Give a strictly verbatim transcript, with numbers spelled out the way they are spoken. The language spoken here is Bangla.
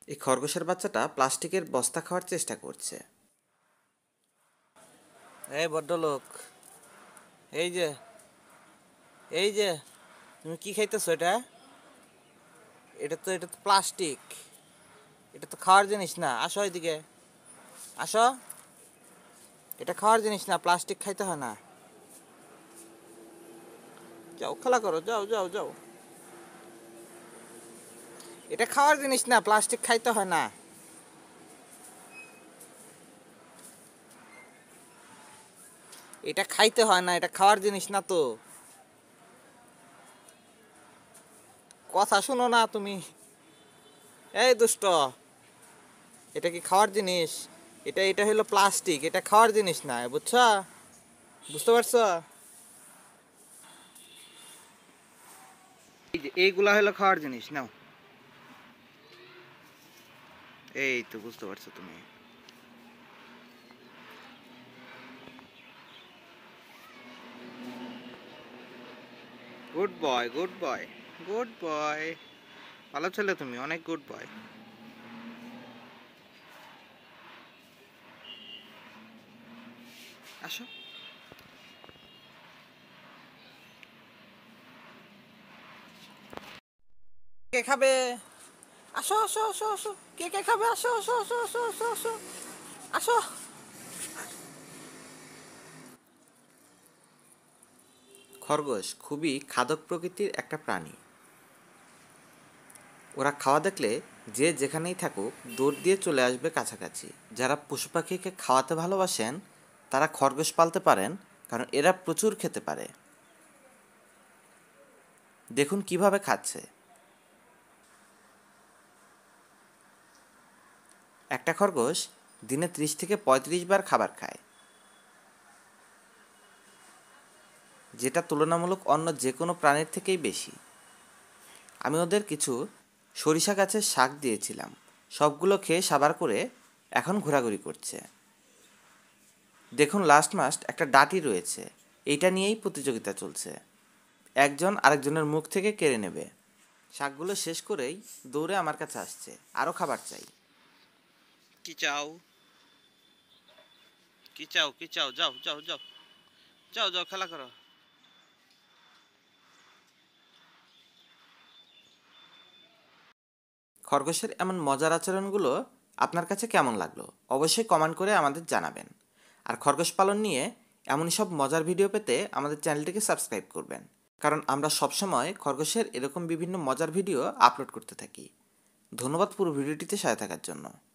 এই খরগোশের বাচ্চাটা প্লাস্টিকের বস্তা খাওয়ার চেষ্টা করছে। এই ভদ্রলোক, এই যে এই যে তুমি কি খাইতেছো? এটা এটা তো এটা তো প্লাস্টিক, এটা তো খাওয়ার জিনিস না। আসো এদিকে, আসো। এটা খাওয়ার জিনিস না, প্লাস্টিক খাইতে হয় না। যাও খেলা করো, যাও যাও যাও। এটা খাওয়ার জিনিস না, প্লাস্টিক খাইতে হয় না। এটা খাইতে হয় না, এটা খাওয়ার জিনিস না তো। কথা শুনো না তুমি? এই দুষ্ট, এটা কি খাওয়ার জিনিস? এটা এটা হলো প্লাস্টিক, এটা খাওয়ার জিনিস না, বুঝছো? বুঝতে পারছো? এই যে এইগুলা হলো খাওয়ার জিনিস, নাও। এই তো বুঝতে পারছো তুমি। Good boy, good boy, good boy. ভালো ছেলে তুমি, অনেক গুড বয়। আসো। কে খাবে? আসো আসো আসো আসো। কে কে খাবে? আসো আসো আসো আসো আসো আসো আসো। খরগোশ খুবই খাদক প্রকৃতির একটা প্রাণী। ওরা খাওয়া দেখলে যে যেখানেই থাকুক দৌড় দিয়ে চলে আসবে কাছাকাছি। যারা পশু পাখিকে খাওয়াতে ভালোবাসেন তারা খরগোশ পালতে পারেন, কারণ এরা প্রচুর খেতে পারে। দেখুন কিভাবে খাচ্ছে। একটা খরগোশ দিনে ত্রিশ থেকে পঁয়ত্রিশ বার খাবার খায়, যেটা তুলনামূলক অন্য যে কোনো প্রাণীর থেকেই বেশি। আমি ওদের কিছু সরিষা গাছের শাক দিয়েছিলাম, সবগুলো খেয়ে সাবার করে এখন ঘোরাঘুরি করছে। দেখুন লাস্ট মাস্ট একটা ডাঁটি রয়েছে, এইটা নিয়েই প্রতিযোগিতা চলছে। একজন আরেকজনের মুখ থেকে কেড়ে নেবে। শাকগুলো শেষ করেই দৌড়ে আমার কাছে আসছে, আরও খাবার চাই। কি চাও? কি চাও? কি চাও? যাও যাও যাও যাও যাও খেলা করো। খরগোশের এমন মজার আচরণগুলো আপনার কাছে কেমন লাগলো অবশ্যই কমেন্ট করে আমাদের জানাবেন। আর খরগোশ পালন নিয়ে এমনই সব মজার ভিডিও পেতে আমাদের চ্যানেলটিকে সাবস্ক্রাইব করবেন, কারণ আমরা সবসময় খরগোশের এরকম বিভিন্ন মজার ভিডিও আপলোড করতে থাকি। ধন্যবাদ পুরো ভিডিওটিতে সাথে থাকার জন্য।